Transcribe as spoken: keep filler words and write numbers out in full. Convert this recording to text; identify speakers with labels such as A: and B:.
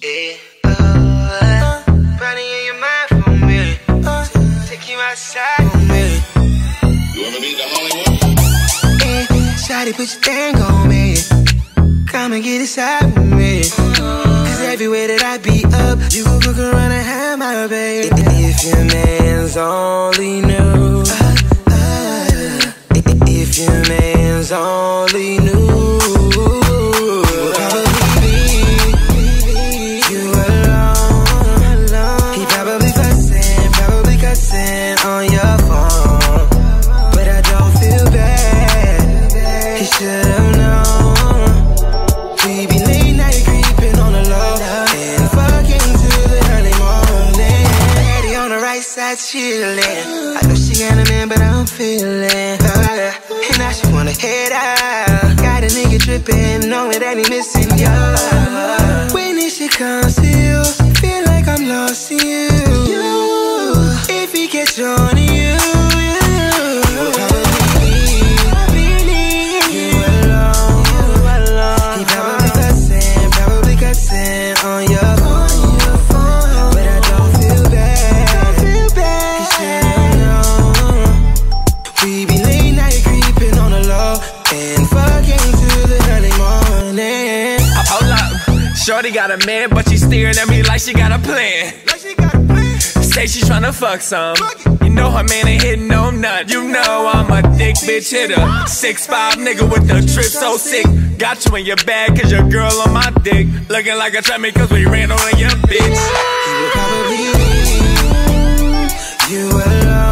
A: Yeah, oh, running in your mind for me. Take you outside for me.
B: You wanna be the Hollywood?
A: Hey, shawty, put your thing on me. Come and get inside with me. Cause everywhere that I be up, you gon' cook around and have my baby. If your man's only knew, uh, uh, if your man's only knew, you would probably be you alone. He probably fussing, probably cussing on your phone, but I don't feel bad. He should've known. We be late night creeping on the low and fucking till the early morning. Daddy on the right side chillin'. I know she got a man, but I don't feel it. Uh, and now she wanna head out. Got a nigga trippin', knowing that he missing you. When this shit comes to you, feel like I'm lost in you. If he gets on to you, you probably be you alone. He probably fussing, probably cussing on your phone, but I don't feel bad. He should've known. We be late night creeping on the low and fucking till the early morning.
C: Hold up, shorty got a man, but she staring at me like she got a plan. Say she tryna fuck some. You know her man ain't hitting no nut. You know I'm a thick bitch hitter. six five nigga with the trip so sick. Got you in your bag cause your girl on my dick. Looking like a trap me cause we ran on your bitch.
A: He would probably be you alone.